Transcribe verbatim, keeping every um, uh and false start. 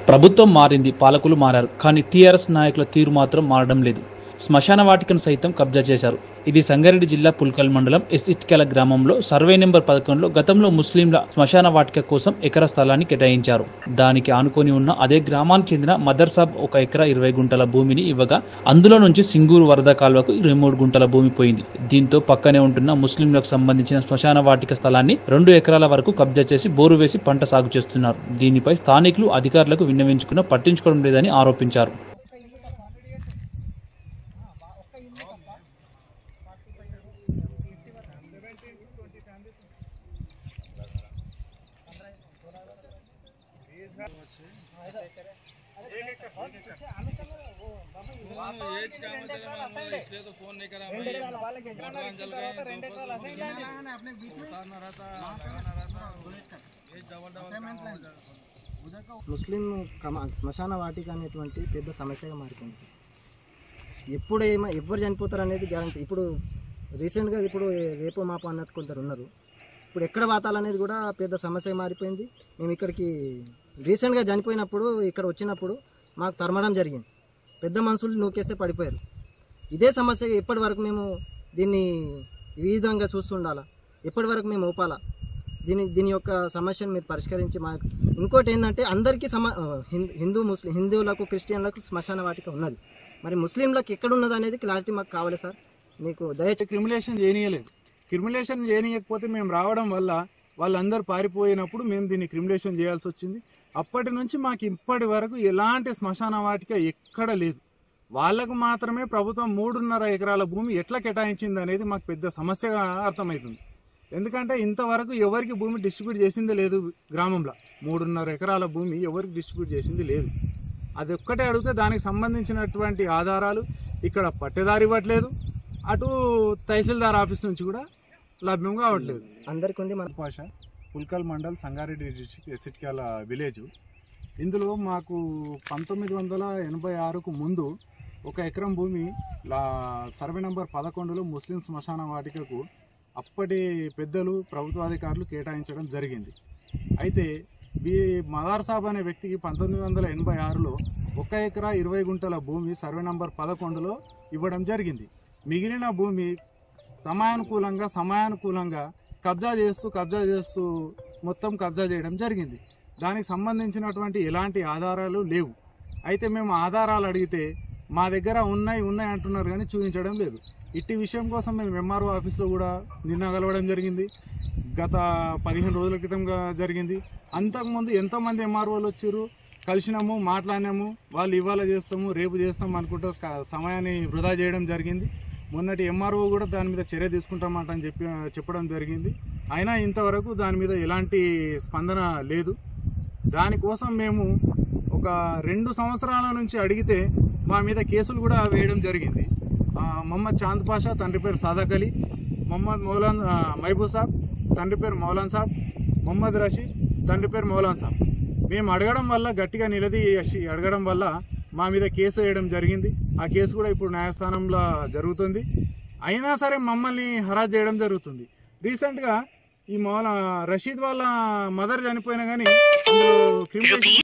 ప్రభుత్వం మారింది, పాలకులు మారారు, కానీ టీఆర్ఎస్ నాయకుల తీరు మాత్రం మారడం లేదు. శ్మశాన వాటికను సైతం కబ్జా చేశారు. ఇది సంగారెడ్డి జిల్లా పుల్కల్ మండలం ఎస్ ఇట్కెల గ్రామంలో సర్వే నెంబర్ పదకొండులో గతంలో ముస్లింల శ్మశాన వాటిక కోసం ఎకరా స్థలాన్ని కేటాయించారు. దానికి ఆనుకొని ఉన్న అదే గ్రామానికి చెందిన మదర్సాబ్ ఒక ఎకరా ఇరవై గుంటల భూమిని ఇవ్వగా అందులో నుంచి సింగూరు వరద కాల్వకు ఇరవై మూడు గుంటల భూమి పోయింది. దీంతో పక్కనే ఉంటున్న ముస్లింలకు సంబంధించిన శ్మశాన వాటిక స్థలాన్ని రెండు ఎకరాల వరకు కబ్జా చేసి బోరు వేసి పంట సాగు చేస్తున్నారు. దీనిపై స్థానికులు అధికారులకు విన్నవించుకున్నా పట్టించుకోవడం లేదని ఆరోపించారు. इसलिए तो फोन नहीं करा ముస్లిం శ్మశాన వాటిక అనేటువంటి పెద్ద సమస్యగా మారిపోయింది. ఎప్పుడు ఏమో ఎవరు చనిపోతారు అనేది గ్యారంటీ. ఇప్పుడు రీసెంట్గా ఇప్పుడు రేపు మాపు అన్నది కొందరు ఉన్నారు. ఇప్పుడు ఎక్కడ వాతాలనేది కూడా పెద్ద సమస్యగా మారిపోయింది. మేము ఇక్కడికి రీసెంట్గా చనిపోయినప్పుడు ఇక్కడ వచ్చినప్పుడు మాకు తరమడం జరిగింది. పెద్ద మనుషులు నూకేస్తే పడిపోయారు. ఇదే సమస్య ఎప్పటి వరకు మేము దీన్ని ఈ విధంగా చూస్తుండాలా? ఎప్పటి వరకు మేము ఊపాలా? దీని దీని యొక్క సమస్యను మీరు పరిష్కరించి మాకు ఇంకోటి ఏంటంటే అందరికీ సమ హిందూ ముస్లిం హిందువులకు క్రిస్టియన్లకు శ్మశాన వాటిక ఉన్నది. మరి ముస్లింలకు ఎక్కడున్నది అనేది క్లారిటీ మాకు కావాలి సార్. మీకు దయచేసి క్రిమిలేషన్ చేయనీయలేదు. క్రిమిలేషన్ చేయనీయకపోతే మేము రావడం వల్ల వాళ్ళందరూ పారిపోయినప్పుడు మేము దీన్ని క్రిమిలేషన్ చేయాల్సి వచ్చింది. అప్పటి నుంచి మాకు ఇప్పటి వరకు ఎలాంటి శ్మశాన వాటిక ఎక్కడ లేదు. వాళ్ళకు మాత్రమే ప్రభుత్వం మూడున్నర ఎకరాల భూమి ఎట్లా కేటాయించింది అనేది మాకు పెద్ద సమస్యగా అర్థమవుతుంది. ఎందుకంటే ఇంతవరకు ఎవరికి భూమి డిస్ట్రిబ్యూట్ చేసింది లేదు. గ్రామంలో మూడున్నర ఎకరాల భూమి ఎవరికి డిస్ట్రిబ్యూట్ చేసింది లేదు. అది ఒక్కటే అడిగితే దానికి సంబంధించినటువంటి ఆధారాలు ఇక్కడ పట్టేదారి ఇవ్వట్లేదు, అటు తహసీల్దార్ ఆఫీస్ నుంచి కూడా లభ్యం కావట్లేదు. అందరికీ ఉంది. మన భాష పుల్కల్ మండల్ సంగారెడ్డి డిస్ట్రిక్ట్ ఎసిట్కాల విలేజ్. ఇందులో మాకు పంతొమ్మిది వందల ఎనభై ఆరుకు ముందు ఒక ఎకరం భూమి లా సర్వే నంబర్ పదకొండులో ముస్లిం శ్మశాన వాటికకు అప్పటి పెద్దలు ప్రభుత్వాధికారులు కేటాయించడం జరిగింది. అయితే బి మదార్ సాబ్ అనే వ్యక్తికి పంతొమ్మిది వందల ఎనభై ఆరులో ఒక ఎకరా ఇరవై గుంటల భూమి సర్వే నంబర్ పదకొండులో ఇవ్వడం జరిగింది. మిగిలిన భూమి సమయానుకూలంగా సమయానుకూలంగా కబ్జా చేస్తూ కబ్జా చేస్తూ మొత్తం కబ్జా చేయడం జరిగింది. దానికి సంబంధించినటువంటి ఎలాంటి ఆధారాలు లేవు. అయితే మేము ఆధారాలు అడిగితే మా దగ్గర ఉన్నాయి ఉన్నాయి అంటున్నారు కానీ చూపించడం లేదు. ఇట్టి విషయం కోసం మేము ఎంఆర్ఓ ఆఫీస్లో కూడా నిన్న కలవడం జరిగింది. గత పదిహేను రోజుల క్రితంగా జరిగింది. అంతకుముందు ఎంతోమంది ఎంఆర్ఓలు వచ్చారు, కలిసినాము, మాట్లాడినాము. వాళ్ళు ఇవాళ చేస్తాము రేపు చేస్తాము అనుకుంటూ సమయాన్ని వృధా చేయడం జరిగింది. మొన్నటి ఎంఆర్ఓ కూడా దాని మీద చర్య తీసుకుంటామంట అని చెప్పి చెప్పడం జరిగింది. అయినా ఇంతవరకు దాని మీద ఎలాంటి స్పందన లేదు. దానికోసం మేము ఒక రెండు సంవత్సరాల నుంచి అడిగితే మా మీద కేసులు కూడా వేయడం జరిగింది. మొహమ్మద్ చాంద్ పాషా తండ్రి పేరు సాదాక్ అలీ, మొహమ్మద్ మౌలాన్ మహబూబ్ సాబ్ తండ్రి పేరు మౌలాన్ సాబ్, మొహమ్మద్ రషీద్ తండ్రి పేరు మౌలాన్ సాబ్. మేము అడగడం వల్ల గట్టిగా నిలదీ అడగడం వల్ల మా మీద కేసు వేయడం జరిగింది. ఆ కేసు కూడా ఇప్పుడు న్యాయస్థానంలో జరుగుతుంది. అయినా సరే మమ్మల్ని హరాజ్ చేయడం జరుగుతుంది. రీసెంట్గా ఈ మౌలా రషీద్ వాళ్ళ మదర్ చనిపోయినా కానీ